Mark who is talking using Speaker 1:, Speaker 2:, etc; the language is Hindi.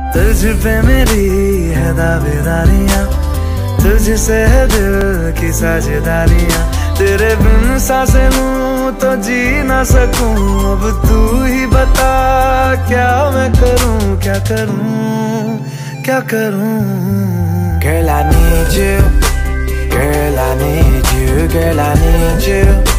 Speaker 1: तुझ पे मेरी है दावेदारियां, तुझसे है दिल की साझेदारियां। तेरे बिन सांसें लूं तो जी ना सकूं। अब तू ही बता क्या मैं करूं, क्या करूं, क्या करूं। Girl, I need you. Girl, I need you. Girl, I need you.